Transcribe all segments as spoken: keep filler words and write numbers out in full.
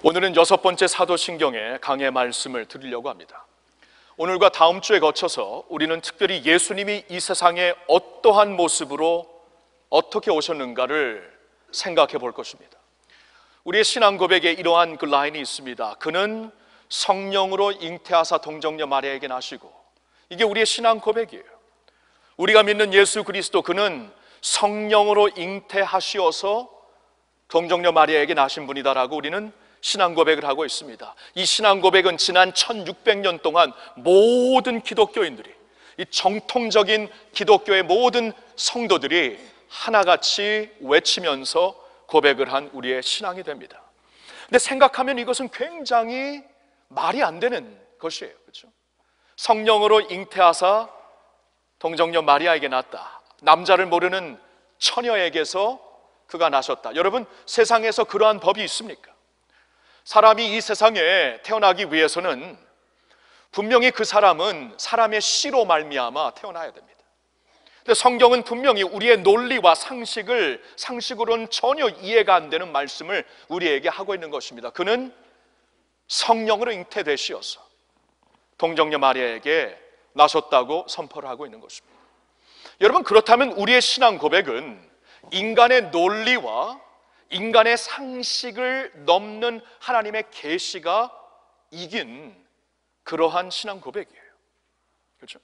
오늘은 여섯 번째 사도신경의 강해 말씀을 드리려고 합니다. 오늘과 다음 주에 거쳐서 우리는 특별히 예수님이 이 세상에 어떠한 모습으로 어떻게 오셨는가를 생각해 볼 것입니다. 우리의 신앙 고백에 이러한 그 라인이 있습니다. 그는 성령으로 잉태하사 동정녀 마리아에게 나시고, 이게 우리의 신앙 고백이에요. 우리가 믿는 예수 그리스도, 그는 성령으로 잉태하시어서 동정녀 마리아에게 나신 분이다라고 우리는 신앙 고백을 하고 있습니다. 이 신앙 고백은 지난 천육백 년 동안 모든 기독교인들이, 이 정통적인 기독교의 모든 성도들이 하나같이 외치면서 고백을 한 우리의 신앙이 됩니다. 근데 생각하면 이것은 굉장히 말이 안 되는 것이에요. 그렇죠? 성령으로 잉태하사 동정녀 마리아에게 낳았다. 남자를 모르는 처녀에게서 그가 나셨다. 여러분, 세상에서 그러한 법이 있습니까? 사람이 이 세상에 태어나기 위해서는 분명히 그 사람은 사람의 씨로 말미암아 태어나야 됩니다. 근데 성경은 분명히 우리의 논리와 상식을 상식으로는 전혀 이해가 안 되는 말씀을 우리에게 하고 있는 것입니다. 그는 성령으로 잉태되시어서 동정녀 마리아에게 나셨다고 선포를 하고 있는 것입니다. 여러분, 그렇다면 우리의 신앙 고백은 인간의 논리와 인간의 상식을 넘는 하나님의 계시가 이긴 그러한 신앙 고백이에요. 그렇죠?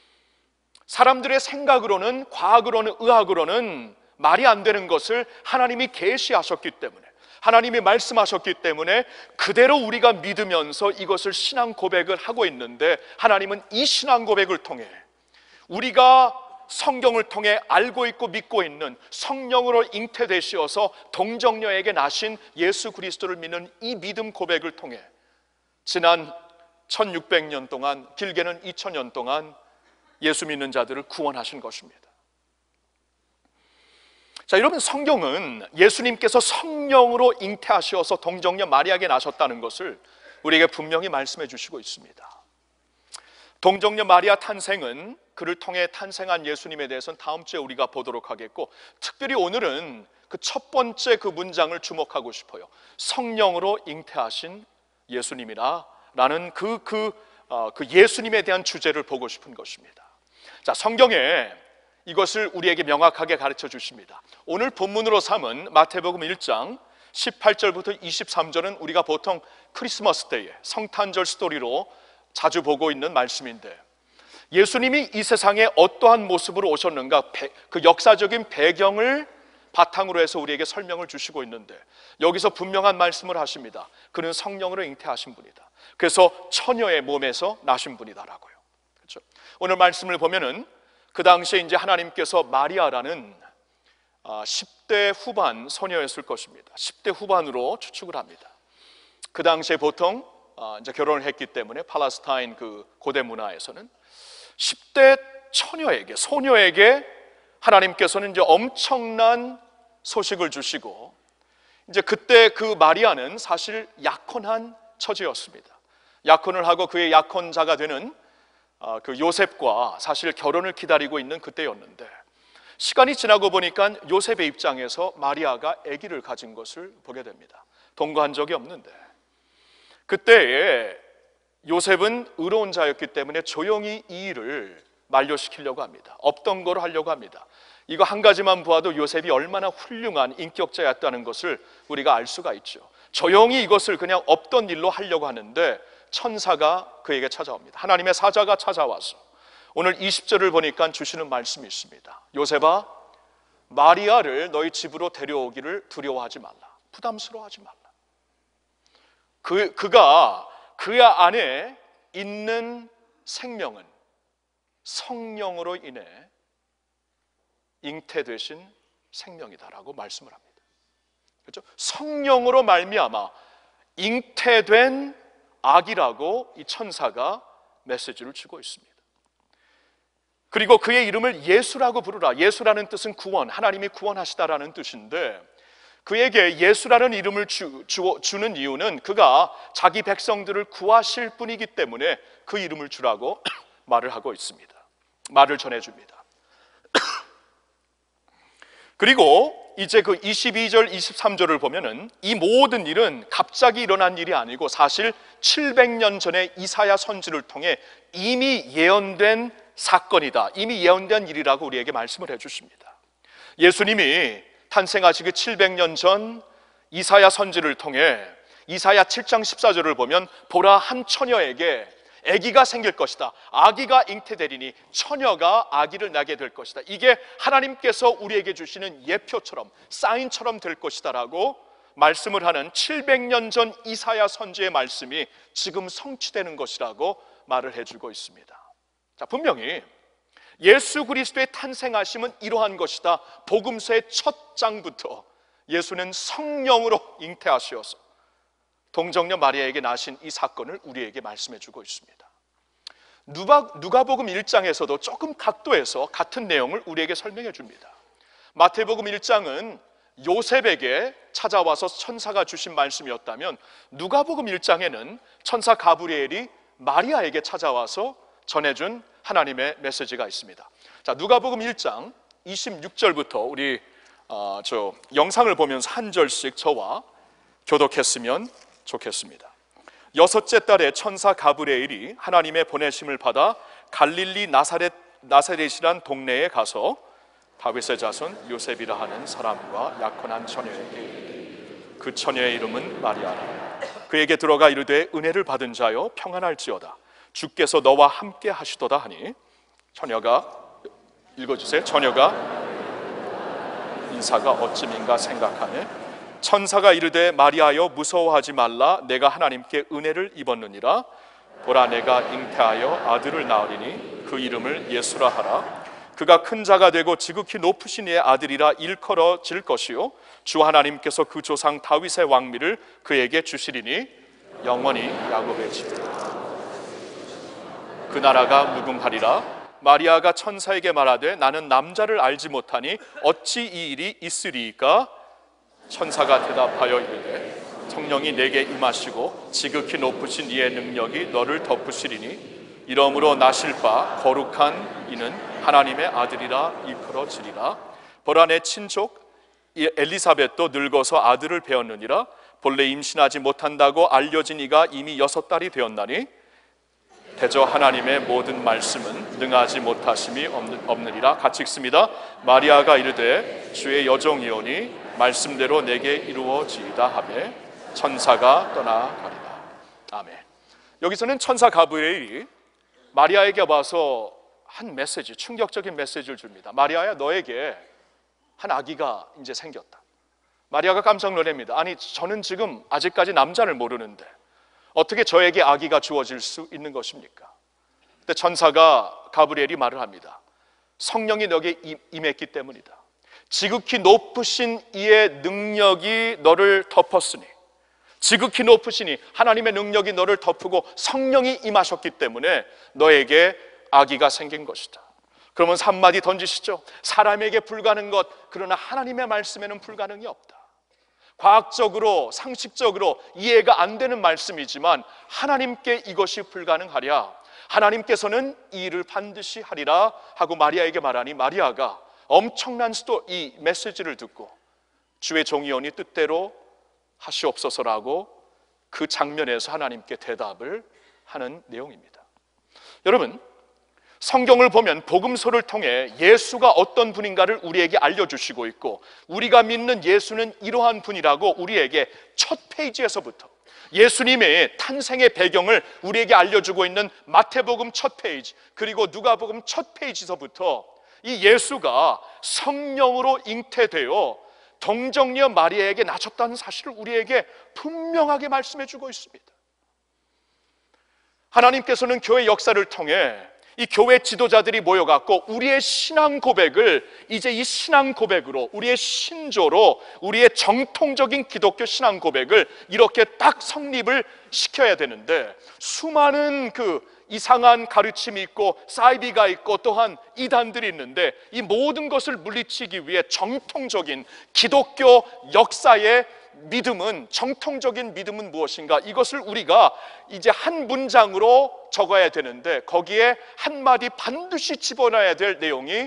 사람들의 생각으로는, 과학으로는, 의학으로는 말이 안 되는 것을 하나님이 계시하셨기 때문에, 하나님이 말씀하셨기 때문에 그대로 우리가 믿으면서 이것을 신앙 고백을 하고 있는데, 하나님은 이 신앙 고백을 통해 우리가 성경을 통해 알고 있고 믿고 있는 성령으로 잉태되시어서 동정녀에게 나신 예수 그리스도를 믿는 이 믿음 고백을 통해 지난 천육백 년 동안, 길게는 이천 년 동안 예수 믿는 자들을 구원하신 것입니다. 자, 여러분, 성경은 예수님께서 성령으로 잉태하시어서 동정녀 마리아에게 나셨다는 것을 우리에게 분명히 말씀해 주시고 있습니다. 동정녀 마리아 탄생은, 그를 통해 탄생한 예수님에 대해서는 다음 주에 우리가 보도록 하겠고, 특별히 오늘은 그 첫 번째 그 문장을 주목하고 싶어요. 성령으로 잉태하신 예수님이라 라는 그, 그, 어, 그 예수님에 대한 주제를 보고 싶은 것입니다. 자, 성경에 이것을 우리에게 명확하게 가르쳐 주십니다. 오늘 본문으로 삼은 마태복음 일 장 십팔 절부터 이십삼 절은 우리가 보통 크리스마스 때에 성탄절 스토리로 자주 보고 있는 말씀인데, 예수님이 이 세상에 어떠한 모습으로 오셨는가, 그 역사적인 배경을 바탕으로 해서 우리에게 설명을 주시고 있는데, 여기서 분명한 말씀을 하십니다. 그는 성령으로 잉태하신 분이다. 그래서 처녀의 몸에서 나신 분이다라고요. 그렇죠? 오늘 말씀을 보면은 그 당시에 이제 하나님께서 마리아라는 십 대 후반 소녀였을 것입니다. 십 대 후반으로 추측을 합니다. 그 당시에 보통 이제 결혼을 했기 때문에 팔레스타인 그 고대 문화에서는 십 대 처녀에게, 소녀에게 하나님께서는 이제 엄청난 소식을 주시고, 이제 그때 그 마리아는 사실 약혼한 처지였습니다. 약혼을 하고 그의 약혼자가 되는 그 요셉과 사실 결혼을 기다리고 있는 그때였는데, 시간이 지나고 보니까 요셉의 입장에서 마리아가 아기를 가진 것을 보게 됩니다. 동거한 적이 없는데, 그때에 요셉은 의로운 자였기 때문에 조용히 이 일을 만료시키려고 합니다. 없던 거로 하려고 합니다. 이거 한 가지만 보아도 요셉이 얼마나 훌륭한 인격자였다는 것을 우리가 알 수가 있죠. 조용히 이것을 그냥 없던 일로 하려고 하는데 천사가 그에게 찾아옵니다. 하나님의 사자가 찾아와서 오늘 이십 절을 보니까 주시는 말씀이 있습니다. 요셉아, 마리아를 너희 집으로 데려오기를 두려워하지 말라. 부담스러워하지 말라. 그, 그가 그 안에 있는 생명은 성령으로 인해 잉태되신 생명이다라고 말씀을 합니다. 그렇죠? 성령으로 말미암아 잉태된 아기라고 이 천사가 메시지를 주고 있습니다. 그리고 그의 이름을 예수라고 부르라. 예수라는 뜻은 구원, 하나님이 구원하시다라는 뜻인데, 그에게 예수라는 이름을 주, 주, 주는 이유는 그가 자기 백성들을 구하실 분이기 때문에 그 이름을 주라고 말을 하고 있습니다. 말을 전해줍니다. 그리고 이제 그 이십이 절 이십삼 절을 보면은 이 모든 일은 갑자기 일어난 일이 아니고 사실 칠백 년 전에 이사야 선지를 통해 이미 예언된 사건이다, 이미 예언된 일이라고 우리에게 말씀을 해주십니다. 예수님이 탄생하시기 칠백 년 전 이사야 선지를 통해 이사야 칠 장 십사 절을 보면 보라, 한 처녀에게 아기가 생길 것이다, 아기가 잉태되리니 처녀가 아기를 낳게 될 것이다, 이게 하나님께서 우리에게 주시는 예표처럼 사인처럼 될 것이다 라고 말씀을 하는 칠백 년 전 이사야 선지의 말씀이 지금 성취되는 것이라고 말을 해주고 있습니다. 자, 분명히 예수 그리스도의 탄생하심은 이러한 것이다. 복음서의 첫 장부터 예수는 성령으로 잉태하시어서 동정녀 마리아에게 나신 이 사건을 우리에게 말씀해 주고 있습니다. 누가, 누가복음 일 장에서도 조금 각도에서 같은 내용을 우리에게 설명해 줍니다. 마태복음 일 장은 요셉에게 찾아와서 천사가 주신 말씀이었다면 누가복음 일 장에는 천사 가브리엘이 마리아에게 찾아와서 전해준 하나님의 메시지가 있습니다. 자, 누가복음 일 장 이십육 절부터 우리 어, 저 영상을 보면서 한 절씩 저와 교독했으면 좋겠습니다. 여섯째 달에 천사 가브리엘이 하나님의 보내심을 받아 갈릴리 나사렛, 나사렛이란 동네에 가서 다윗의 자손 요셉이라 하는 사람과 약혼한 처녀에게 이르되 그 처녀의 이름은 마리아라. 그에게 들어가 이르되 은혜를 받은 자여 평안할지어다, 주께서 너와 함께 하시도다 하니 처녀가, 읽어주세요. 처녀가 인사가 어찌민가 생각하네. 천사가 이르되 마리아여 무서워하지 말라, 내가 하나님께 은혜를 입었느니라. 보라, 내가 잉태하여 아들을 낳으리니 그 이름을 예수라 하라. 그가 큰 자가 되고 지극히 높으신 이의 아들이라 일컬어질 것이요 주 하나님께서 그 조상 다윗의 왕미를 그에게 주시리니 영원히 야곱의 집이라. 그 나라가 무궁하리라. 마리아가 천사에게 말하되 나는 남자를 알지 못하니 어찌 이 일이 있으리이까? 천사가 대답하여 이르되 성령이 내게 임하시고 지극히 높으신 이의 능력이 너를 덮으시리니 이러므로 나실 바 거룩한 이는 하나님의 아들이라 일컬어지리라. 보라, 내 친족 엘리사벳도 늙어서 아들을 배었느니라. 본래 임신하지 못한다고 알려진 이가 이미 여섯 달이 되었나니 대저 하나님의 모든 말씀은 능하지 못하심이 없느니라. 같이 읽습니다. 마리아가 이르되 주의 여종이오니 말씀대로 내게 이루어지이다 하며 천사가 떠나가리라. 아멘. 여기서는 천사 가브리엘이 마리아에게 와서 한 메시지, 충격적인 메시지를 줍니다. 마리아야, 너에게 한 아기가 이제 생겼다. 마리아가 깜짝 놀랍니다. 아니, 저는 지금 아직까지 남자를 모르는데 어떻게 저에게 아기가 주어질 수 있는 것입니까? 그때 천사가 가브리엘이 말을 합니다. 성령이 너에게 임했기 때문이다. 지극히 높으신 이의 능력이 너를 덮었으니, 지극히 높으시니 하나님의 능력이 너를 덮고 성령이 임하셨기 때문에 너에게 아기가 생긴 것이다. 그러면 한마디 던지시죠. 사람에게 불가능한 것, 그러나 하나님의 말씀에는 불가능이 없다. 과학적으로 상식적으로 이해가 안 되는 말씀이지만 하나님께 이것이 불가능하랴, 하나님께서는 이 일을 반드시 하리라 하고 마리아에게 말하니 마리아가 엄청난 수도 이 메시지를 듣고 주의 종이오니 뜻대로 하시옵소서라고 그 장면에서 하나님께 대답을 하는 내용입니다. 여러분, 성경을 보면 복음서를 통해 예수가 어떤 분인가를 우리에게 알려주시고 있고 우리가 믿는 예수는 이러한 분이라고 우리에게 첫 페이지에서부터 예수님의 탄생의 배경을 우리에게 알려주고 있는 마태복음 첫 페이지 그리고 누가복음 첫 페이지서부터 이 예수가 성령으로 잉태되어 동정녀 마리아에게 낳으셨다는 사실을 우리에게 분명하게 말씀해 주고 있습니다. 하나님께서는 교회 역사를 통해 이 교회 지도자들이 모여갖고 우리의 신앙 고백을 이제 이 신앙 고백으로, 우리의 신조로, 우리의 정통적인 기독교 신앙 고백을 이렇게 딱 성립을 시켜야 되는데 수많은 그 이상한 가르침이 있고 사이비가 있고 또한 이단들이 있는데 이 모든 것을 물리치기 위해 정통적인 기독교 역사의 믿음은, 정통적인 믿음은 무엇인가, 이것을 우리가 이제 한 문장으로 적어야 되는데 거기에 한마디 반드시 집어넣어야 될 내용이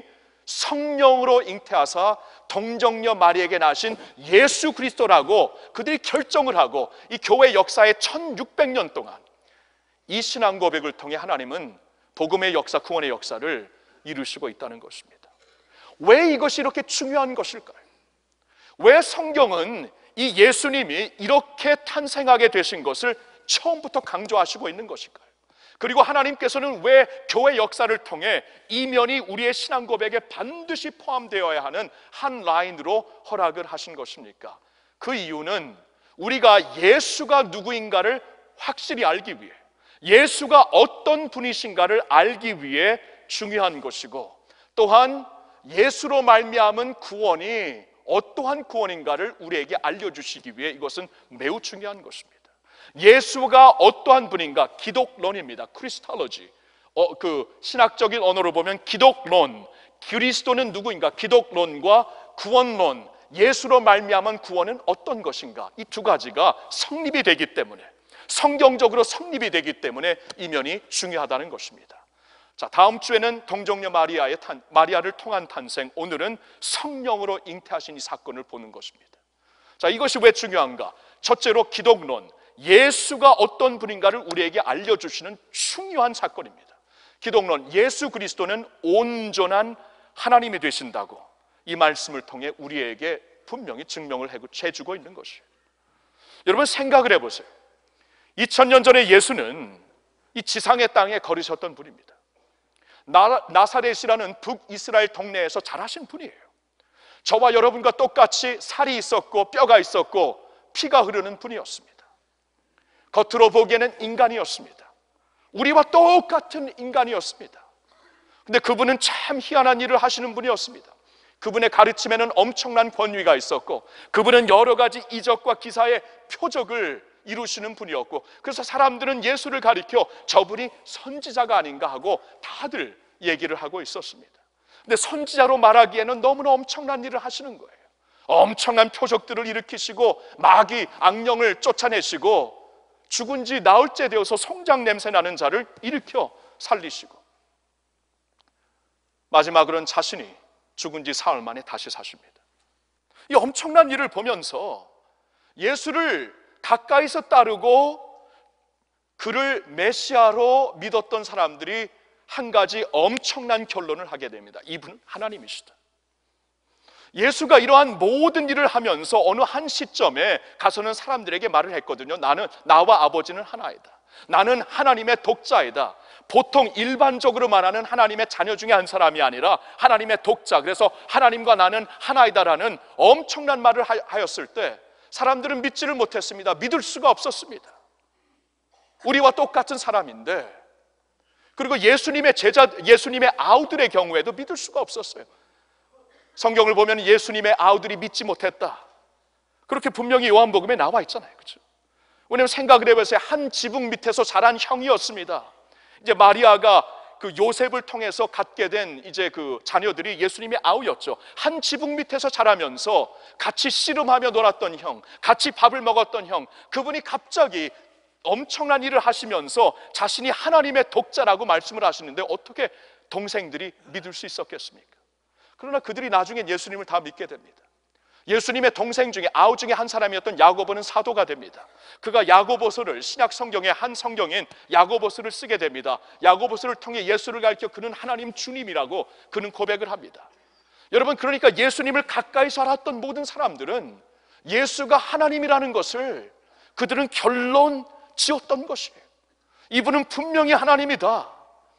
성령으로 잉태하사 동정녀 마리에게 나신 예수 그리스도라고 그들이 결정을 하고 이 교회 역사의 천육백 년 동안 이 신앙 고백을 통해 하나님은 복음의 역사, 구원의 역사를 이루시고 있다는 것입니다. 왜 이것이 이렇게 중요한 것일까요? 왜 성경은 이 예수님이 이렇게 탄생하게 되신 것을 처음부터 강조하시고 있는 것일까요? 그리고 하나님께서는 왜 교회 역사를 통해 이 면이 우리의 신앙 고백에 반드시 포함되어야 하는 한 라인으로 허락을 하신 것입니까? 그 이유는 우리가 예수가 누구인가를 확실히 알기 위해, 예수가 어떤 분이신가를 알기 위해 중요한 것이고, 또한 예수로 말미암은 구원이 어떠한 구원인가를 우리에게 알려주시기 위해 이것은 매우 중요한 것입니다. 예수가 어떠한 분인가? 기독론입니다. 크리스탈로지. 어, 그 신학적인 언어로 보면 기독론. 그리스도는 누구인가? 기독론과 구원론. 예수로 말미암은 구원은 어떤 것인가? 이 두 가지가 성립이 되기 때문에, 성경적으로 성립이 되기 때문에 이 면이 중요하다는 것입니다. 자, 다음 주에는 동정녀 마리아의 탄, 마리아를 통한 탄생, 오늘은 성령으로 잉태하신 이 사건을 보는 것입니다. 자, 이것이 왜 중요한가? 첫째로 기독론, 예수가 어떤 분인가를 우리에게 알려주시는 중요한 사건입니다. 기독론, 예수 그리스도는 온전한 하나님이 되신다고 이 말씀을 통해 우리에게 분명히 증명을 해주고 있는 것이에요. 여러분 생각을 해보세요. 이천 년 전에 예수는 이 지상의 땅에 걸으셨던 분입니다. 나, 나사렛이라는 북이스라엘 동네에서 자라신 분이에요. 저와 여러분과 똑같이 살이 있었고 뼈가 있었고 피가 흐르는 분이었습니다. 겉으로 보기에는 인간이었습니다. 우리와 똑같은 인간이었습니다. 근데 그분은 참 희한한 일을 하시는 분이었습니다. 그분의 가르침에는 엄청난 권위가 있었고, 그분은 여러 가지 이적과 기사의 표적을 이루시는 분이었고, 그래서 사람들은 예수를 가리켜 저분이 선지자가 아닌가 하고 다들 얘기를 하고 있었습니다. 근데 선지자로 말하기에는 너무나 엄청난 일을 하시는 거예요. 엄청난 표적들을 일으키시고 마귀, 악령을 쫓아내시고 죽은 지 나흘째 되어서 송장 냄새 나는 자를 일으켜 살리시고, 마지막으로는 자신이 죽은 지 사흘 만에 다시 사십니다. 이 엄청난 일을 보면서 예수를 가까이서 따르고 그를 메시아로 믿었던 사람들이 한 가지 엄청난 결론을 하게 됩니다. 이분은 하나님이시다. 예수가 이러한 모든 일을 하면서 어느 한 시점에 가서는 사람들에게 말을 했거든요. 나는, 나와 아버지는 하나이다. 나는 하나님의 독자이다. 보통 일반적으로 말하는 하나님의 자녀 중에 한 사람이 아니라 하나님의 독자, 그래서 하나님과 나는 하나이다라는 엄청난 말을 하였을 때 사람들은 믿지를 못했습니다. 믿을 수가 없었습니다. 우리와 똑같은 사람인데, 그리고 예수님의 제자, 예수님의 아우들의 경우에도 믿을 수가 없었어요. 성경을 보면 예수님의 아우들이 믿지 못했다, 그렇게 분명히 요한복음에 나와 있잖아요. 그렇죠? 왜냐하면 생각을 해보세요. 한 지붕 밑에서 자란 형이었습니다. 이제 마리아가 그 요셉을 통해서 갖게 된 이제 그 자녀들이 예수님의 아우였죠. 한 지붕 밑에서 자라면서 같이 씨름하며 놀았던 형, 같이 밥을 먹었던 형, 그분이 갑자기 엄청난 일을 하시면서 자신이 하나님의 독자라고 말씀을 하시는데 어떻게 동생들이 믿을 수 있었겠습니까? 그러나 그들이 나중에 예수님을 다 믿게 됩니다. 예수님의 동생 중에 아우 중에 한 사람이었던 야고보는 사도가 됩니다. 그가 야고보서를, 신약 성경의 한 성경인 야고보서를 쓰게 됩니다. 야고보서를 통해 예수를 가르쳐 그는 하나님 주님이라고 그는 고백을 합니다. 여러분, 그러니까 예수님을 가까이서 알았던 모든 사람들은 예수가 하나님이라는 것을 그들은 결론 지었던 것이에요. 이분은 분명히 하나님이다.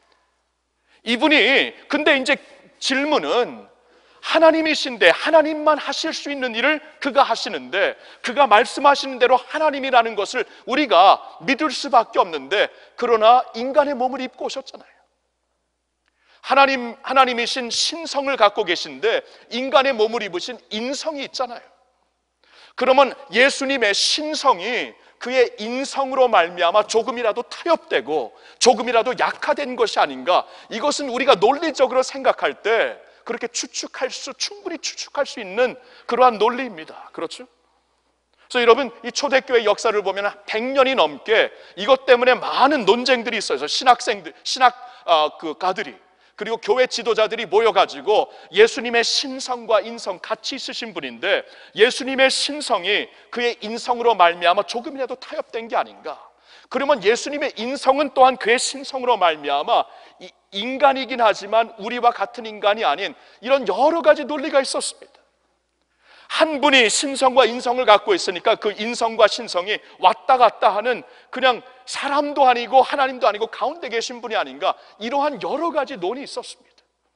이분이, 근데 이제 질문은 하나님이신데 하나님만 하실 수 있는 일을 그가 하시는데, 그가 말씀하시는 대로 하나님이라는 것을 우리가 믿을 수밖에 없는데, 그러나 인간의 몸을 입고 오셨잖아요. 하나님, 하나님이신 신성을 갖고 계신데 인간의 몸을 입으신 인성이 있잖아요. 그러면 예수님의 신성이 그의 인성으로 말미암아 조금이라도 타협되고 조금이라도 약화된 것이 아닌가, 이것은 우리가 논리적으로 생각할 때 그렇게 추측할 수, 충분히 추측할 수 있는 그러한 논리입니다. 그렇죠? 그래서 여러분, 이 초대교회 역사를 보면 백 년이 넘게 이것 때문에 많은 논쟁들이 있어요. 신학생들, 신학 어, 그 가들이 그리고 교회 지도자들이 모여가지고 예수님의 신성과 인성 같이 있으신 분인데, 예수님의 신성이 그의 인성으로 말미암아 조금이라도 타협된 게 아닌가? 그러면 예수님의 인성은 또한 그의 신성으로 말미암아 인간이긴 하지만 우리와 같은 인간이 아닌 이런 여러 가지 논리가 있었습니다. 한 분이 신성과 인성을 갖고 있으니까 그 인성과 신성이 왔다 갔다 하는, 그냥 사람도 아니고 하나님도 아니고 가운데 계신 분이 아닌가, 이러한 여러 가지 논이 있었습니다.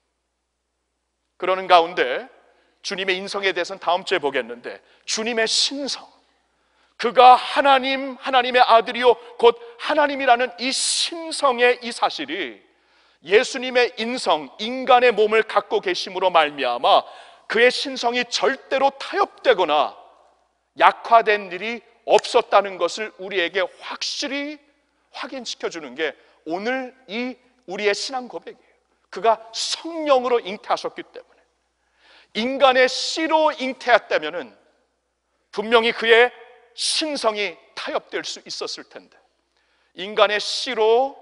그러는 가운데 주님의 인성에 대해서는 다음 주에 보겠는데, 주님의 신성, 그가 하나님, 하나님의 아들이요 곧 하나님이라는 이 신성의 이 사실이 예수님의 인성, 인간의 몸을 갖고 계심으로 말미암아 그의 신성이 절대로 타협되거나 약화된 일이 없었다는 것을 우리에게 확실히 확인시켜주는 게 오늘 이 우리의 신앙 고백이에요. 그가 성령으로 잉태하셨기 때문에, 인간의 씨로 잉태했다면 분명히 그의 신성이 타협될 수 있었을 텐데, 인간의 씨로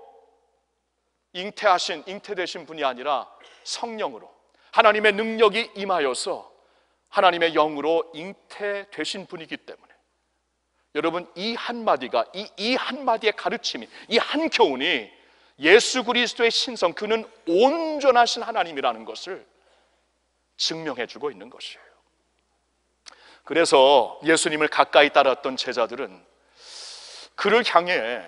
잉태하신, 잉태되신 분이 아니라 성령으로 하나님의 능력이 임하여서 하나님의 영으로 잉태되신 분이기 때문에, 여러분 이 한마디가, 이, 이 한마디의 가르침이, 이 한 교훈이 예수 그리스도의 신성, 그는 온전하신 하나님이라는 것을 증명해 주고 있는 것이에요. 그래서 예수님을 가까이 따랐던 제자들은 그를 향해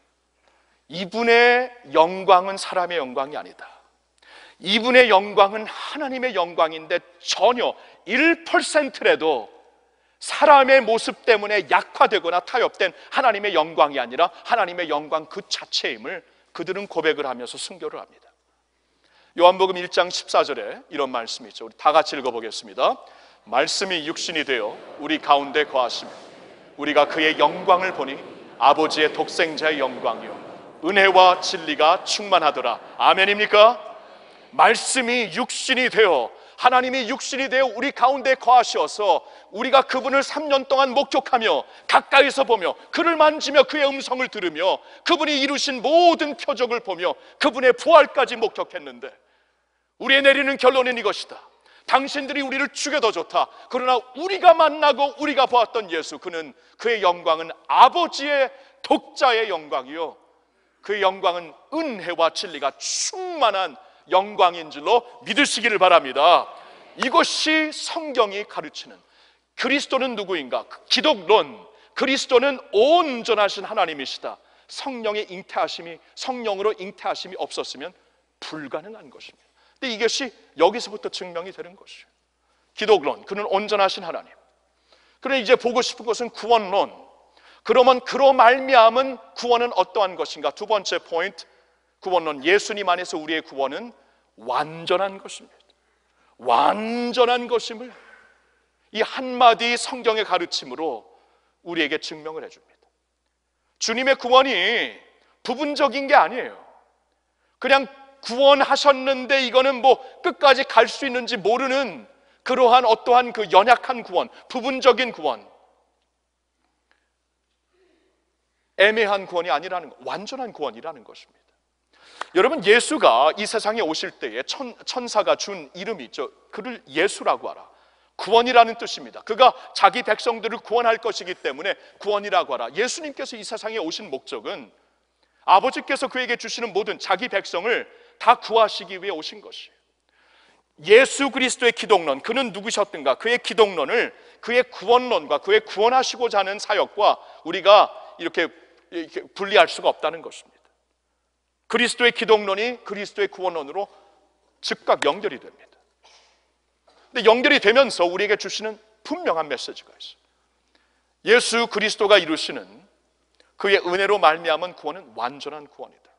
이분의 영광은 사람의 영광이 아니다, 이분의 영광은 하나님의 영광인데 전혀 일 퍼센트라도 사람의 모습 때문에 약화되거나 타협된 하나님의 영광이 아니라 하나님의 영광 그 자체임을 그들은 고백을 하면서 순교를 합니다. 요한복음 일 장 십사 절에 이런 말씀이 있죠. 우리 다 같이 읽어보겠습니다. 말씀이 육신이 되어 우리 가운데 거하시며 우리가 그의 영광을 보니 아버지의 독생자의 영광이요 은혜와 진리가 충만하더라. 아멘입니까? 말씀이 육신이 되어, 하나님이 육신이 되어 우리 가운데 거하셔서 우리가 그분을 삼 년 동안 목격하며 가까이서 보며 그를 만지며 그의 음성을 들으며 그분이 이루신 모든 표적을 보며 그분의 부활까지 목격했는데, 우리의 내리는 결론은 이것이다. 당신들이 우리를 죽여도 좋다. 그러나 우리가 만나고 우리가 보았던 예수, 그는, 그의 영광은 아버지의 독자의 영광이요 그의 영광은 은혜와 진리가 충만한 영광인 줄로 믿으시기를 바랍니다. 이것이 성경이 가르치는, 그리스도는 누구인가? 기독론, 그리스도는 온전하신 하나님이시다. 성령의 잉태하심이, 성령으로 잉태하심이 없었으면 불가능한 것입니다. 근데 이것이 여기서부터 증명이 되는 것이에요. 기독론, 그는 온전하신 하나님. 그런데 이제 보고 싶은 것은 구원론. 그러면 그로 말미암은 구원은 어떠한 것인가? 두 번째 포인트, 구원론. 예수님 안에서 우리의 구원은 완전한 것입니다. 완전한 것임을 이 한마디 성경의 가르침으로 우리에게 증명을 해줍니다. 주님의 구원이 부분적인 게 아니에요. 그냥 구원하셨는데 이거는 뭐 끝까지 갈 수 있는지 모르는 그러한 어떠한 그 연약한 구원, 부분적인 구원, 애매한 구원이 아니라는 것, 완전한 구원이라는 것입니다. 여러분, 예수가 이 세상에 오실 때에 천, 천사가 준 이름이 있죠. 그를 예수라고 하라. 구원이라는 뜻입니다. 그가 자기 백성들을 구원할 것이기 때문에 구원이라고 하라. 예수님께서 이 세상에 오신 목적은 아버지께서 그에게 주시는 모든 자기 백성을 다 구하시기 위해 오신 것이에요. 예수 그리스도의 기독론, 그는 누구셨든가 그의 기독론을 그의 구원론과 그의 구원하시고자 하는 사역과 우리가 이렇게, 이렇게 분리할 수가 없다는 것입니다. 그리스도의 기독론이 그리스도의 구원론으로 즉각 연결이 됩니다. 근데 연결이 되면서 우리에게 주시는 분명한 메시지가 있어요. 예수 그리스도가 이루시는 그의 은혜로 말미암은 구원은 완전한 구원이다.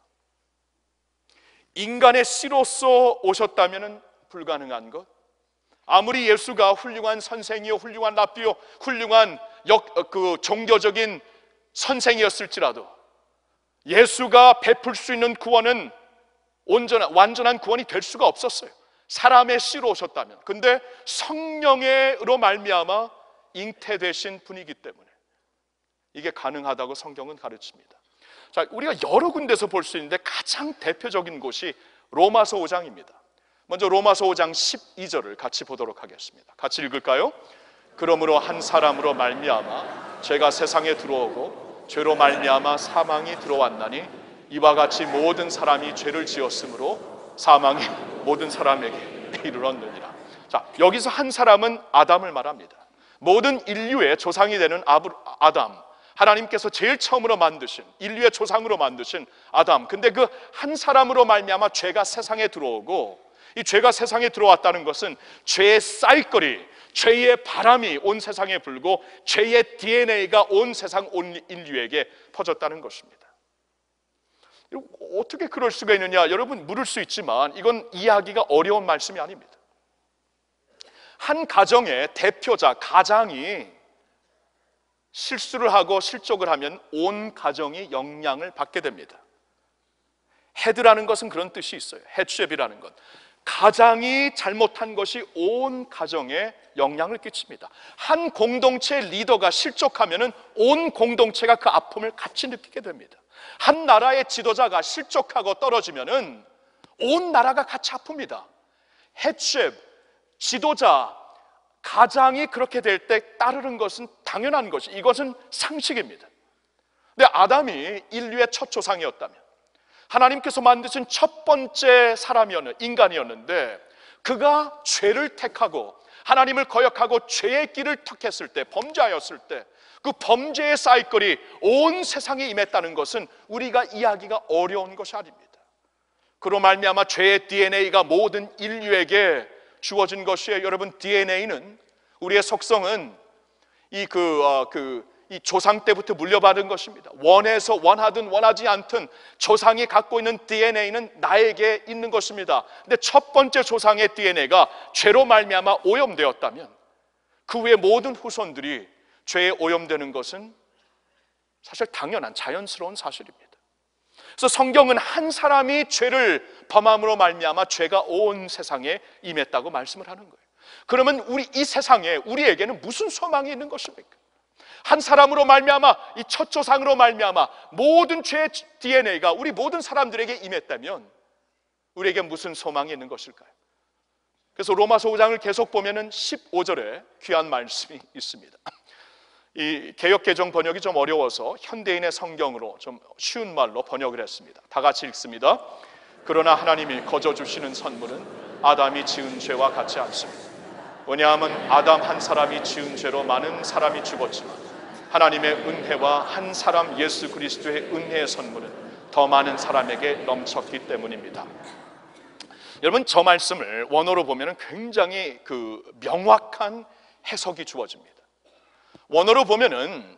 인간의 씨로서 오셨다면 불가능한 것, 아무리 예수가 훌륭한 선생이요 훌륭한 랍비요 훌륭한 역, 그 종교적인 선생이었을지라도 예수가 베풀 수 있는 구원은 온전한, 완전한 구원이 될 수가 없었어요. 사람의 씨로 오셨다면. 근데 성령의로 말미암아 잉태되신 분이기 때문에 이게 가능하다고 성경은 가르칩니다. 자, 우리가 여러 군데서 볼 수 있는데 가장 대표적인 곳이 로마서 오 장입니다. 먼저 로마서 오 장 십이 절을 같이 보도록 하겠습니다. 같이 읽을까요? 그러므로 한 사람으로 말미암아 죄가 세상에 들어오고 죄로 말미암아 사망이 들어왔나니 이와 같이 모든 사람이 죄를 지었으므로 사망이 모든 사람에게 이르렀느니라. 자, 여기서 한 사람은 아담을 말합니다. 모든 인류의 조상이 되는 아담, 하나님께서 제일 처음으로 만드신, 인류의 조상으로 만드신 아담. 근데 그 한 사람으로 말미암아 죄가 세상에 들어오고, 이 죄가 세상에 들어왔다는 것은 죄의 쌀거리, 죄의 바람이 온 세상에 불고 죄의 디엔에이가 온 세상 온 인류에게 퍼졌다는 것입니다. 어떻게 그럴 수가 있느냐, 여러분 물을 수 있지만 이건 이해하기가 어려운 말씀이 아닙니다. 한 가정의 대표자, 가장이 실수를 하고 실족을 하면 온 가정이 영향을 받게 됩니다. 헤드라는 것은 그런 뜻이 있어요. 헤드쉐비라는 것. 가장이 잘못한 것이 온 가정에 영향을 끼칩니다. 한 공동체의 리더가 실족하면 온 공동체가 그 아픔을 같이 느끼게 됩니다. 한 나라의 지도자가 실족하고 떨어지면 온 나라가 같이 아픕니다. 헤드쉐, 지도자, 가장이 그렇게 될 때 따르는 것은 당연한 것이, 이것은 상식입니다. 근데 아담이 인류의 첫 조상이었다면, 하나님께서 만드신 첫 번째 사람이었는 인간이었는데, 그가 죄를 택하고 하나님을 거역하고 죄의 길을 택했을 때, 범죄하였을 때, 그 범죄의 사이클이 온 세상에 임했다는 것은 우리가 이해하기가 어려운 것이 아닙니다. 그로 말미암아 죄의 디엔에이가 모든 인류에게 주어진 것이에요. 여러분, 디엔에이는, 우리의 속성은 이 그 어, 그 이 조상 때부터 물려받은 것입니다. 원해서 원하든 원하지 않든 조상이 갖고 있는 디엔에이는 나에게 있는 것입니다. 근데 첫 번째 조상의 디엔에이가 죄로 말미암아 오염되었다면 그 후에 모든 후손들이 죄에 오염되는 것은 사실 당연한 자연스러운 사실입니다. 그래서 성경은 한 사람이 죄를 범함으로 말미암아 죄가 온 세상에 임했다고 말씀을 하는 거예요. 그러면 우리 이 세상에 우리에게는 무슨 소망이 있는 것입니까? 한 사람으로 말미암아, 이 첫 조상으로 말미암아 모든 죄의 디엔에이가 우리 모든 사람들에게 임했다면 우리에게 무슨 소망이 있는 것일까요? 그래서 로마서 오 장을 계속 보면은 십오 절에 귀한 말씀이 있습니다. 이 개역 개정 번역이 좀 어려워서 현대인의 성경으로 좀 쉬운 말로 번역을 했습니다. 다 같이 읽습니다. 그러나 하나님이 거저 주시는 선물은 아담이 지은 죄와 같지 않습니다. 왜냐하면 아담 한 사람이 지은 죄로 많은 사람이 죽었지만 하나님의 은혜와 한 사람 예수 그리스도의 은혜의 선물은 더 많은 사람에게 넘쳤기 때문입니다. 여러분, 저 말씀을 원어로 보면 굉장히 그 명확한 해석이 주어집니다. 원어로 보면은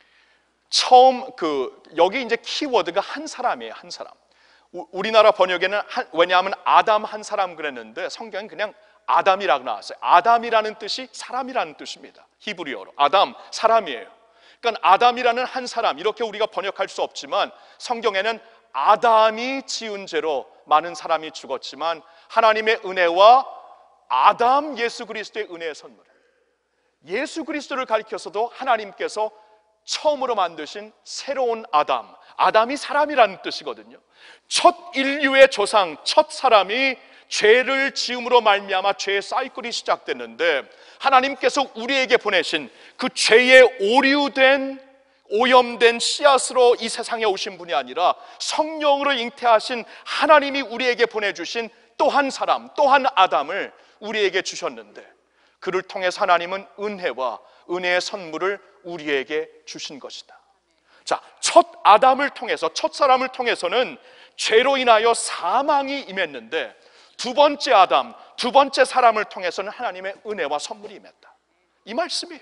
처음 그 여기 이제 키워드가 한 사람이에요. 한 사람. 우, 우리나라 번역에는 한, 왜냐하면 아담 한 사람 그랬는데 성경은 그냥 아담이라고 나왔어요. 아담이라는 뜻이 사람이라는 뜻입니다. 히브리어로 아담, 사람이에요. 그러니까 아담이라는 한 사람, 이렇게 우리가 번역할 수 없지만 성경에는 아담이 지은 죄로 많은 사람이 죽었지만 하나님의 은혜와 아담 예수 그리스도의 은혜의 선물, 예수 그리스도를 가리켜서도 하나님께서 처음으로 만드신 새로운 아담, 아담이 사람이라는 뜻이거든요. 첫 인류의 조상, 첫 사람이 죄를 지음으로 말미암아 죄의 사이클이 시작됐는데 하나님께서 우리에게 보내신 그 죄에 오류된 오염된 씨앗으로 이 세상에 오신 분이 아니라 성령으로 잉태하신 하나님이 우리에게 보내주신 또 한 사람, 또 한 아담을 우리에게 주셨는데 그를 통해서 하나님은 은혜와 은혜의 선물을 우리에게 주신 것이다. 자, 첫 아담을 통해서, 첫 사람을 통해서는 죄로 인하여 사망이 임했는데 두 번째 아담, 두 번째 사람을 통해서는 하나님의 은혜와 선물이 임했다. 이 말씀이에요.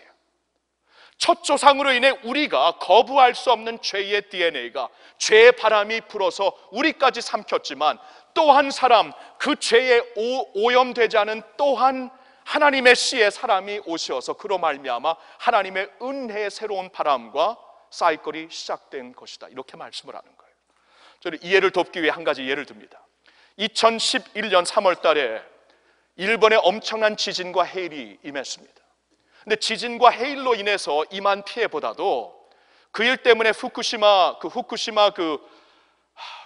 첫 조상으로 인해 우리가 거부할 수 없는 죄의 디엔에이가, 죄의 바람이 불어서 우리까지 삼켰지만 또 한 사람, 그 죄에 오, 오염되지 않은 또한 하나님의 씨의 사람이 오셔서 그로 말미암아 하나님의 은혜의 새로운 바람과 사이클이 시작된 것이다. 이렇게 말씀을 하는 거예요. 저는 이해를 돕기 위해 한 가지 예를 듭니다. 이천십일 년 삼월 달에 일본에 엄청난 지진과 해일이 임했습니다. 근데 지진과 해일로 인해서 임한 피해보다도 그 일 때문에 후쿠시마 그 후쿠시마 그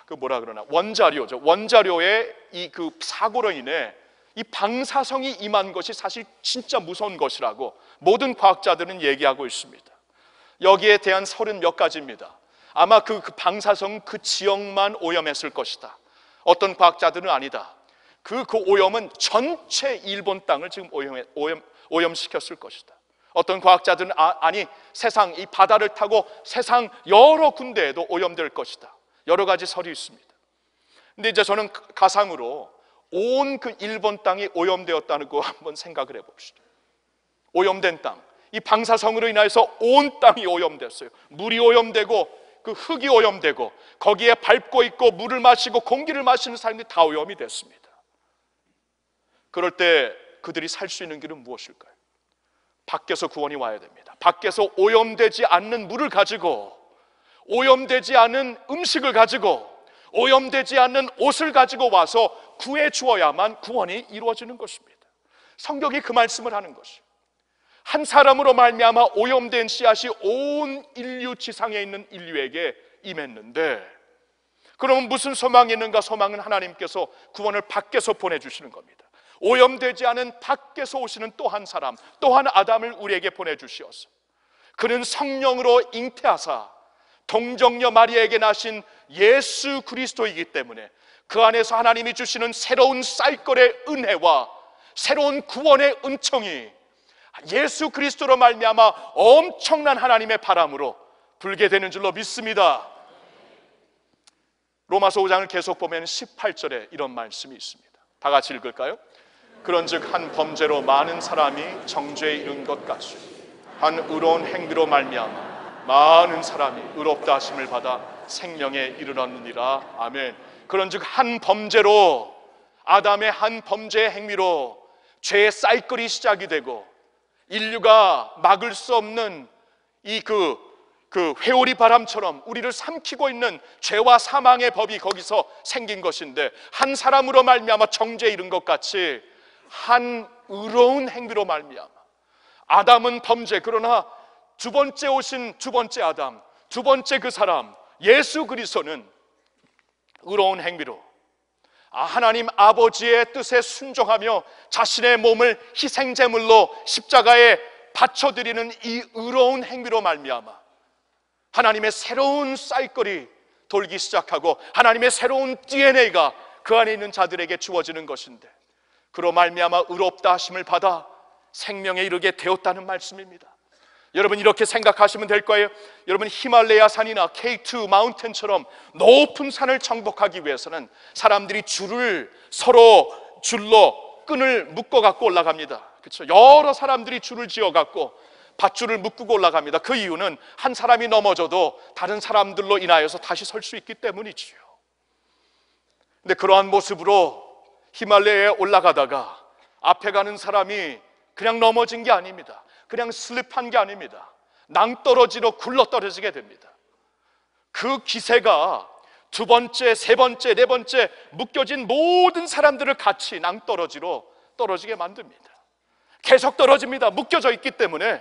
그 뭐라 그러나 원자료죠. 원자료의 이 그 사고로 인해 이 방사성이 임한 것이 사실 진짜 무서운 것이라고 모든 과학자들은 얘기하고 있습니다. 여기에 대한 설은 몇 가지입니다. 아마 그, 그 방사성 그 지역만 오염했을 것이다. 어떤 과학자들은 아니다. 그, 그 오염은 전체 일본 땅을 지금 오염, 오염, 오염시켰을 것이다. 어떤 과학자들은 아, 아니 세상 이 바다를 타고 세상 여러 군데에도 오염될 것이다. 여러 가지 설이 있습니다. 근데 이제 저는 가상으로 온 그 일본 땅이 오염되었다는 거 한번 생각을 해봅시다. 오염된 땅, 이 방사성으로 인해서 온 땅이 오염됐어요. 물이 오염되고 그 흙이 오염되고 거기에 밟고 있고 물을 마시고 공기를 마시는 사람들이 다 오염이 됐습니다. 그럴 때 그들이 살 수 있는 길은 무엇일까요? 밖에서 구원이 와야 됩니다. 밖에서 오염되지 않는 물을 가지고, 오염되지 않은 음식을 가지고, 오염되지 않는 옷을 가지고 와서 구해 주어야만 구원이 이루어지는 것입니다. 성경이 그 말씀을 하는 것이에요. 한 사람으로 말미암아 오염된 씨앗이 온 인류 지상에 있는 인류에게 임했는데, 그러면 무슨 소망이 있는가? 소망은 하나님께서 구원을 밖에서 보내주시는 겁니다. 오염되지 않은 밖에서 오시는 또 한 사람, 또 한 아담을 우리에게 보내주시어서 그는 성령으로 잉태하사 동정녀 마리아에게 나신 예수 그리스도이기 때문에 그 안에서 하나님이 주시는 새로운 쌀걸의 은혜와 새로운 구원의 은총이 예수 그리스도로 말미암아 엄청난 하나님의 바람으로 불게 되는 줄로 믿습니다. 로마서 오 장을 계속 보면 십팔 절에 이런 말씀이 있습니다. 다 같이 읽을까요? 그런즉 한 범죄로 많은 사람이 정죄에 이른 것 같이 한 의로운 행위로 말미암아 많은 사람이 의롭다 하심을 받아 생명에 이르렀느니라. 아멘. 그런즉 한 범죄로, 아담의 한 범죄의 행위로 죄의 사이클이 시작이 되고 인류가 막을 수 없는 이 그 그 회오리 바람처럼 우리를 삼키고 있는 죄와 사망의 법이 거기서 생긴 것인데, 한 사람으로 말미암아 정죄에 이른 것 같이 한 의로운 행위로 말미암아, 아담은 범죄, 그러나 두 번째 오신 두 번째 아담, 두 번째 그 사람 예수 그리스도는 의로운 행위로, 아, 하나님 아버지의 뜻에 순종하며 자신의 몸을 희생제물로 십자가에 바쳐드리는 이 의로운 행위로 말미암아 하나님의 새로운 사이클이 돌기 시작하고 하나님의 새로운 디엔에이가 그 안에 있는 자들에게 주어지는 것인데, 그로 말미암아 의롭다 하심을 받아 생명에 이르게 되었다는 말씀입니다. 여러분 이렇게 생각하시면 될 거예요. 여러분 히말라야 산이나 케이 투 마운틴처럼 높은 산을 정복하기 위해서는 사람들이 줄을 서로 줄로 끈을 묶어 갖고 올라갑니다. 그렇죠? 여러 사람들이 줄을 지어 갖고 밧줄을 묶고 올라갑니다. 그 이유는 한 사람이 넘어져도 다른 사람들로 인하여서 다시 설 수 있기 때문이지요. 근데 그러한 모습으로 히말라야에 올라가다가 앞에 가는 사람이 그냥 넘어진 게 아닙니다. 그냥 슬립한 게 아닙니다. 낭떠러지로 굴러떨어지게 됩니다. 그 기세가 두 번째, 세 번째, 네 번째 묶여진 모든 사람들을 같이 낭떠러지로 떨어지게 만듭니다. 계속 떨어집니다. 묶여져 있기 때문에.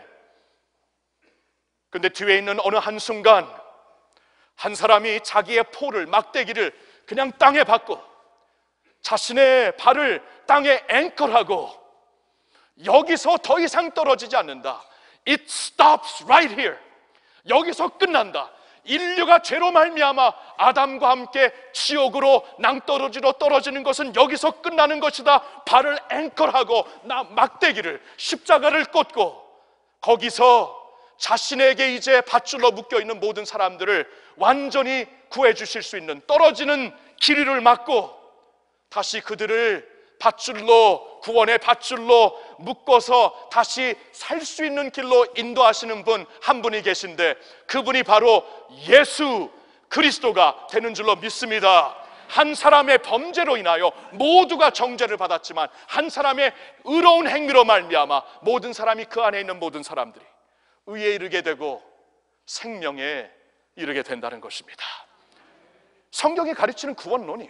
근데 뒤에 있는 어느 한순간 한 사람이 자기의 포를, 막대기를 그냥 땅에 박고 자신의 발을 땅에 앵커하고 여기서 더 이상 떨어지지 않는다. It stops right here. 여기서 끝난다. 인류가 죄로 말미암아 아담과 함께 지옥으로 낭떠러지로 떨어지는 것은 여기서 끝나는 것이다. 발을 앵커하고 나 막대기를, 십자가를 꽂고 거기서 자신에게 이제 밧줄로 묶여있는 모든 사람들을 완전히 구해 주실 수 있는, 떨어지는 길이를 막고 다시 그들을 밧줄로, 구원의 밧줄로 묶어서 다시 살 수 있는 길로 인도하시는 분 한 분이 계신데, 그분이 바로 예수 그리스도가 되는 줄로 믿습니다. 한 사람의 범죄로 인하여 모두가 정죄를 받았지만 한 사람의 의로운 행위로 말미암아 모든 사람이, 그 안에 있는 모든 사람들이 의에 이르게 되고 생명에 이르게 된다는 것입니다. 성경이 가르치는 구원론이에요.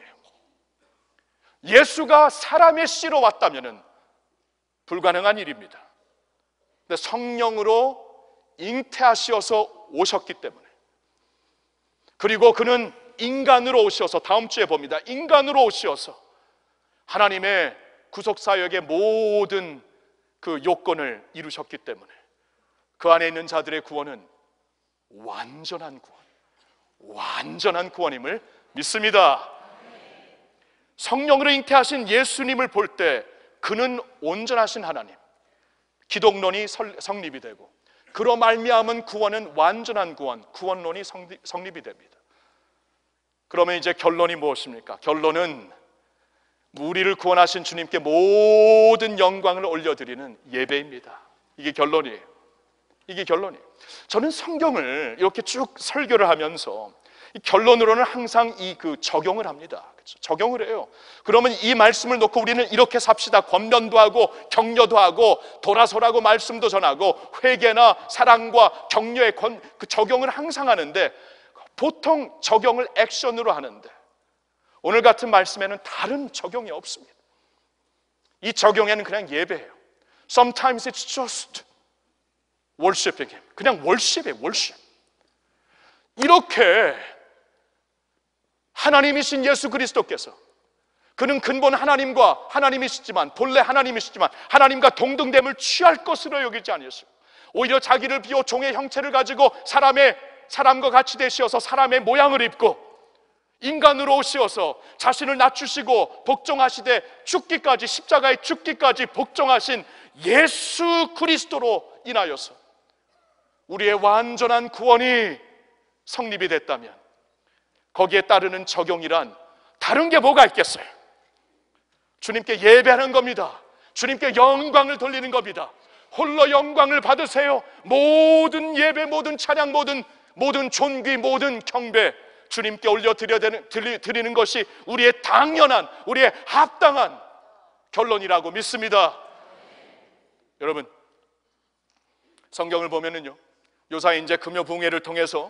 예수가 사람의 씨로 왔다면 불가능한 일입니다. 근데 성령으로 잉태하시어서 오셨기 때문에, 그리고 그는 인간으로 오셔서, 다음 주에 봅니다. 인간으로 오셔서 하나님의 구속사역의 모든 그 요건을 이루셨기 때문에 그 안에 있는 자들의 구원은 완전한 구원, 완전한 구원임을 믿습니다. 성령으로 잉태하신 예수님을 볼 때 그는 온전하신 하나님, 기독론이 성립이 되고 그로 말미암은 구원은 완전한 구원, 구원론이 성립이 됩니다. 그러면 이제 결론이 무엇입니까? 결론은 우리를 구원하신 주님께 모든 영광을 올려드리는 예배입니다. 이게 결론이에요. 이게 결론이에요. 저는 성경을 이렇게 쭉 설교를 하면서 이 결론으로는 항상 이 그 적용을 합니다. 그렇죠? 적용을 해요. 그러면 이 말씀을 놓고 우리는 이렇게 삽시다. 권면도 하고 격려도 하고 돌아서라고 말씀도 전하고 회개나 사랑과 격려의 권, 그 적용을 항상 하는데 보통 적용을 액션으로 하는데 오늘 같은 말씀에는 다른 적용이 없습니다. 이 적용에는 그냥 예배예요. Sometimes it's just worshiping Him. 그냥 worship이에요. worship. 이렇게 하나님이신 예수 그리스도께서, 그는 근본 하나님과 하나님이시지만 본래 하나님이시지만 하나님과 동등됨을 취할 것으로 여기지 아니었어요. 오히려 자기를 비워 종의 형체를 가지고 사람의 사람과 같이 되시어서 사람의 모양을 입고 인간으로 오시어서 자신을 낮추시고 복종하시되 죽기까지, 십자가의 죽기까지 복종하신 예수 그리스도로 인하여서 우리의 완전한 구원이 성립이 됐다면 거기에 따르는 적용이란 다른 게 뭐가 있겠어요? 주님께 예배하는 겁니다. 주님께 영광을 돌리는 겁니다. 홀로 영광을 받으세요. 모든 예배, 모든 찬양, 모든 모든 존귀, 모든 경배 주님께 올려드리는 것이 우리의 당연한, 우리의 합당한 결론이라고 믿습니다. 여러분, 성경을 보면은요, 요사이 이제 금요 부흥회를 통해서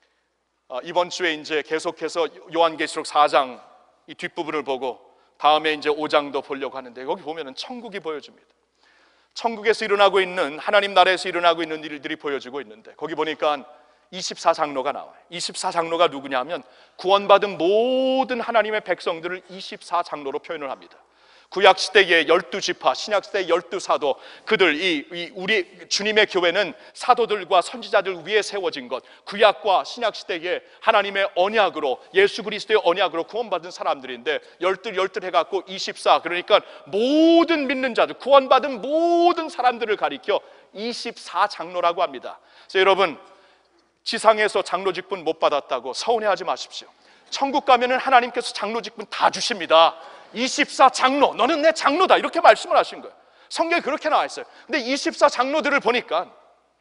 이번 주에 이제 계속해서 요한계시록 사 장 이 뒷부분을 보고 다음에 이제 오 장도 보려고 하는데, 거기 보면은 천국이 보여집니다. 천국에서 일어나고 있는, 하나님 나라에서 일어나고 있는 일들이 보여지고 있는데, 거기 보니까 이십사 장로가 나와요. 이십사 장로가 누구냐면 구원받은 모든 하나님의 백성들을 이십사 장로로 표현을 합니다. 구약 시대의 열두 지파, 신약 시대의 열두 사도, 그들 이, 이 우리 주님의 교회는 사도들과 선지자들 위에 세워진 것, 구약과 신약 시대의 하나님의 언약으로, 예수 그리스도의 언약으로 구원받은 사람들인데 열둘 열둘 해갖고 이십사, 그러니까 모든 믿는 자들, 구원받은 모든 사람들을 가리켜 이십사 장로라고 합니다. 그래서 여러분, 지상에서 장로 직분 못 받았다고 서운해하지 마십시오. 천국 가면은 하나님께서 장로 직분 다 주십니다. 이십사 장로, 너는 내 장로다, 이렇게 말씀을 하신 거예요. 성경에 그렇게 나와 있어요. 근데 이십사 장로들을 보니까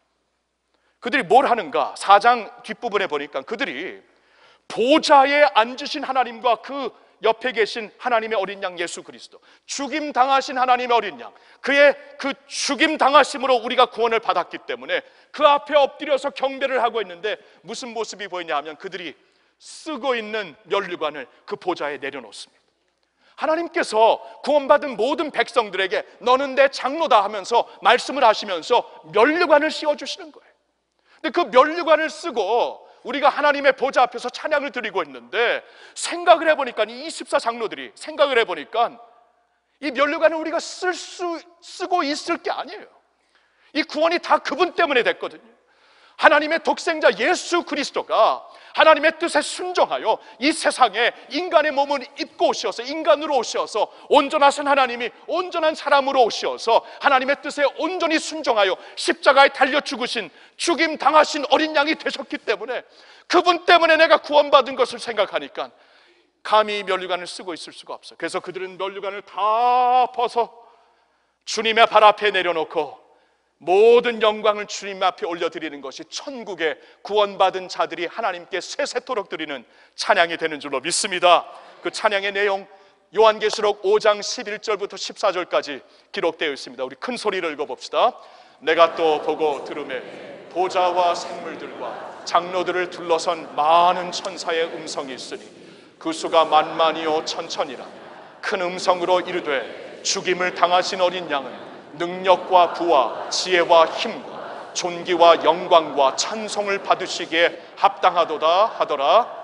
그들이 뭘 하는가? 사 장 뒷부분에 보니까 그들이 보좌에 앉으신 하나님과 그 옆에 계신 하나님의 어린 양 예수 그리스도, 죽임 당하신 하나님의 어린 양, 그의 그 죽임 당하심으로 우리가 구원을 받았기 때문에 그 앞에 엎드려서 경배를 하고 있는데 무슨 모습이 보이냐 하면 그들이 쓰고 있는 면류관을 그 보좌에 내려놓습니다. 하나님께서 구원받은 모든 백성들에게 너는 내 장로다 하면서 말씀을 하시면서 면류관을 씌워주시는 거예요. 근데 그 면류관을 쓰고 우리가 하나님의 보좌 앞에서 찬양을 드리고 있는데, 생각을 해보니까 이 이십사 장로들이 생각을 해보니까 이 면류관을 우리가 쓸 수 쓰고 있을 게 아니에요. 이 구원이 다 그분 때문에 됐거든요. 하나님의 독생자 예수 그리스도가 하나님의 뜻에 순종하여 이 세상에 인간의 몸을 입고 오셔서, 인간으로 오셔서 온전하신 하나님이 온전한 사람으로 오셔서 하나님의 뜻에 온전히 순종하여 십자가에 달려 죽으신, 죽임 당하신 어린 양이 되셨기 때문에 그분 때문에 내가 구원받은 것을 생각하니까 감히 면류관을 쓰고 있을 수가 없어요. 그래서 그들은 면류관을 다 벗어 주님의 발 앞에 내려놓고 모든 영광을 주님 앞에 올려드리는 것이 천국의 구원받은 자들이 하나님께 세세토록 드리는 찬양이 되는 줄로 믿습니다. 그 찬양의 내용 요한계시록 오 장 십일 절부터 십사 절까지 기록되어 있습니다. 우리 큰 소리를 읽어봅시다. 내가 또 보고 들음에 보좌와 생물들과 장로들을 둘러선 많은 천사의 음성이 있으니 그 수가 만만이요 천천이라. 큰 음성으로 이르되 죽임을 당하신 어린 양은 능력과 부와 지혜와 힘과 존귀와 영광과 찬송을 받으시기에 합당하도다 하더라.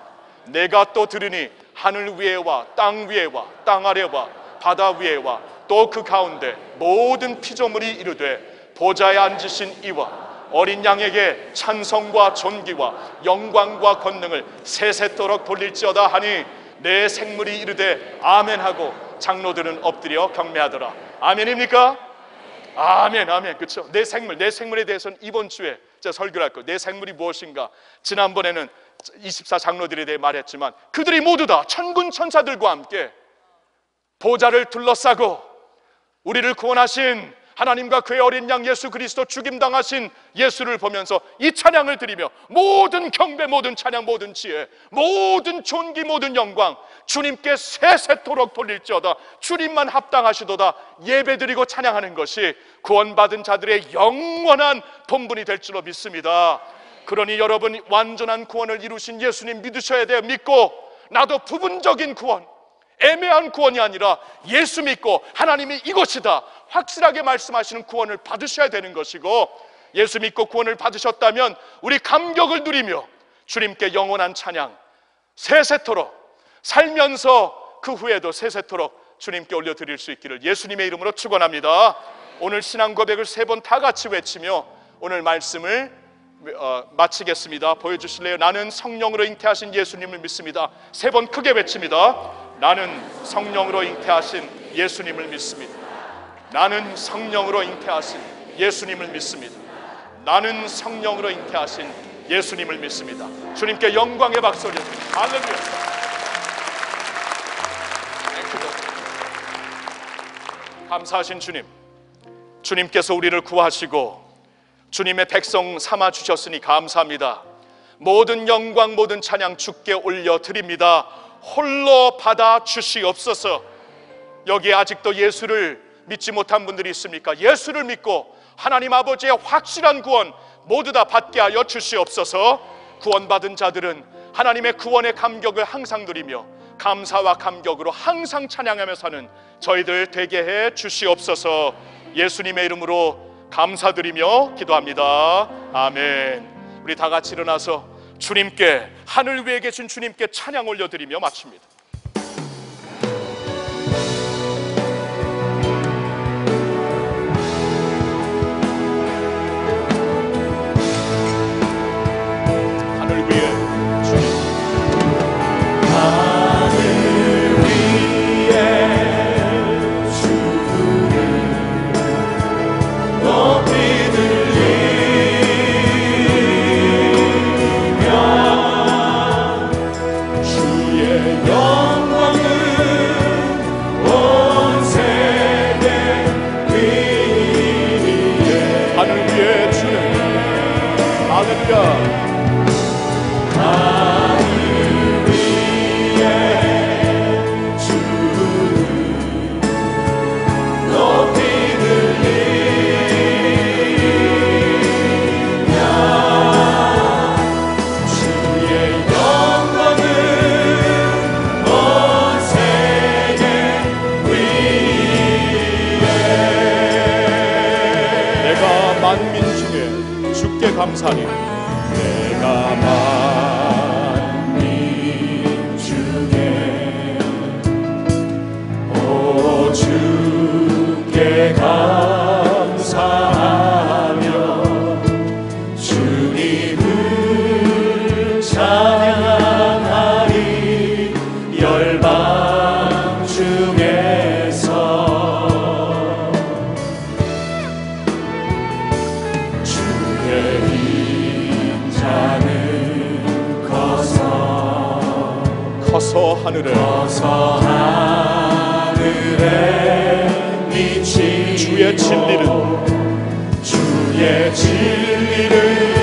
내가 또 들으니 하늘 위에와 땅 위에와 땅 아래와 바다 위에와 또 그 가운데 모든 피조물이 이르되 보좌에 앉으신 이와 어린 양에게 찬송과 존귀와 영광과 권능을 세세토록 돌릴지어다 하니 내 생물이 이르되 아멘하고 장로들은 엎드려 경배하더라. 아멘입니까? 아멘, 아멘. 그렇죠? 내 생물, 내 생물에 대해서는 이번 주에 제가 설교를 할 거예요. 내 생물이 무엇인가? 지난번에는 이십사 장로들에 대해 말했지만 그들이 모두 다 천군 천사들과 함께 보좌를 둘러싸고 우리를 구원하신 하나님과 그의 어린 양 예수 그리스도 죽임당하신 예수를 보면서 이 찬양을 드리며 모든 경배, 모든 찬양, 모든 지혜, 모든 존귀, 모든 영광 주님께 세세토록 돌릴지어다. 주님만 합당하시도다 예배드리고 찬양하는 것이 구원받은 자들의 영원한 본분이 될 줄로 믿습니다. 그러니 여러분, 완전한 구원을 이루신 예수님 믿으셔야 돼요. 믿고 나도 부분적인 구원, 애매한 구원이 아니라 예수 믿고 하나님이 이것이다 확실하게 말씀하시는 구원을 받으셔야 되는 것이고, 예수 믿고 구원을 받으셨다면 우리 감격을 누리며 주님께 영원한 찬양 세세토록 살면서 그 후에도 세세토록 주님께 올려드릴 수 있기를 예수님의 이름으로 축원합니다. 오늘 신앙 고백을 세 번 다 같이 외치며 오늘 말씀을 어, 마치겠습니다. 보여주실래요? 나는 성령으로 잉태하신 예수님을 믿습니다. 세 번 크게 외칩니다. 나는 성령으로 잉태하신 예수님을 믿습니다. 나는 성령으로 잉태하신 예수님을 믿습니다. 나는 성령으로 잉태하신 예수님을 믿습니다. 주님께 영광의 박수 올려드립니다. 할렐루야. 감사하신 주님, 주님께서 우리를 구하시고 주님의 백성 삼아 주셨으니 감사합니다. 모든 영광, 모든 찬양 주께 올려드립니다. 홀로 받아 주시옵소서. 여기에 아직도 예수를 믿지 못한 분들이 있습니까? 예수를 믿고 하나님 아버지의 확실한 구원 모두 다 받게 하여 주시옵소서. 구원받은 자들은 하나님의 구원의 감격을 항상 누리며 감사와 감격으로 항상 찬양하며 사는 저희들 되게 해 주시옵소서. 예수님의 이름으로 감사드리며 기도합니다. 아멘. 우리 다 같이 일어나서 주님께, 하늘 위에 계신 주님께 찬양 올려드리며 마칩니다. 하늘 위에 주님, 하늘 위에 주님 높이 들리며 주의 영광은 온 세계 위에. 하늘 위에 주님, 할렐루야. 하늘 위에 주님 높이 들리며 주의 영광은 온 세계 위에. 내가 만민 중에 주께 감사하니 내가 만민 중에 오 주께 감사하며 주님을 찬양하리. 열방 중에서 주의 인자는 커서 커서 하늘에 커서 하늘에 미치 주의 진리를 주의 진리를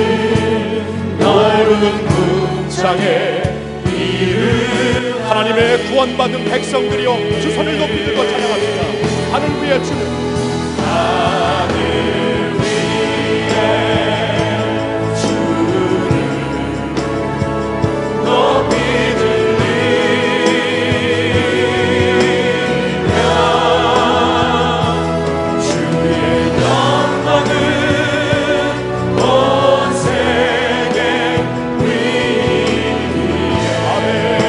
넓은 문장에 이르. 하나님의 구원받은 백성들이여 주 손을 높이 들고 찬양합니다. 하늘 위에 주는 하늘 위에 주를 높이 들리며 주의 영광은 온 세계 위에. 아멘.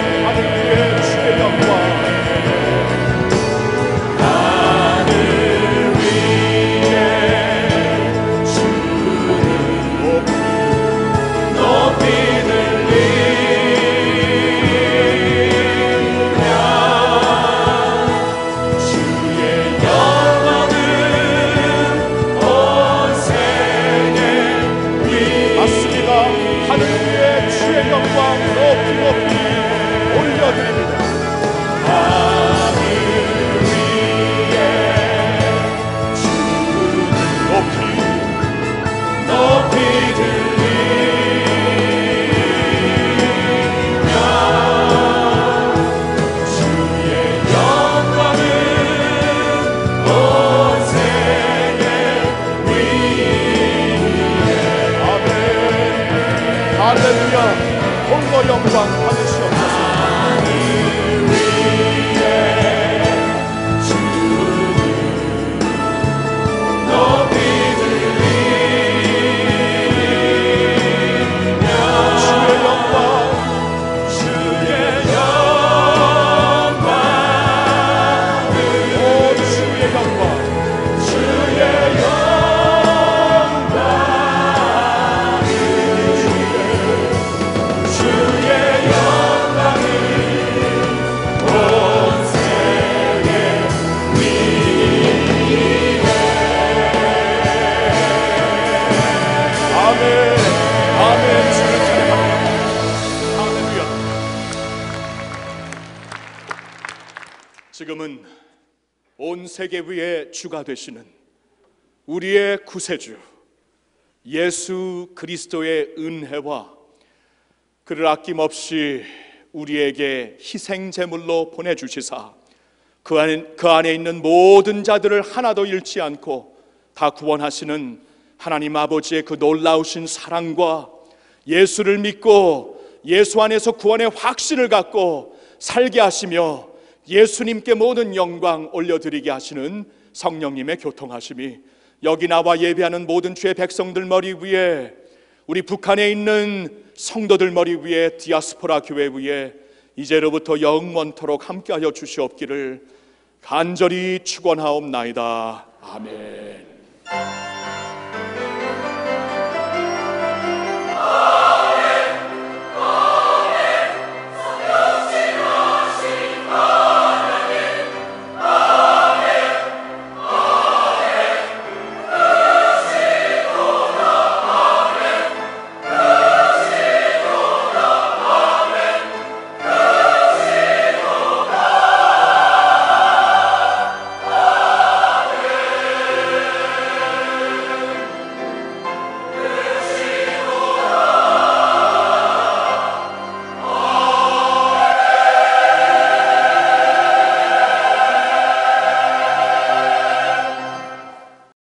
온 세계 위의 주가 되시는 우리의 구세주 예수 그리스도의 은혜와 그를 아낌없이 우리에게 희생제물로 보내주시사 그 안에, 그 안에 있는 모든 자들을 하나도 잃지 않고 다 구원하시는 하나님 아버지의 그 놀라우신 사랑과 예수를 믿고 예수 안에서 구원의 확신을 갖고 살게 하시며 예수님께 모든 영광 올려드리게 하시는 성령님의 교통하심이 여기 나와 예배하는 모든 주의 백성들 머리 위에, 우리 북한에 있는 성도들 머리 위에, 디아스포라 교회 위에 이제로부터 영원토록 함께하여 주시옵기를 간절히 축원하옵나이다. 아멘.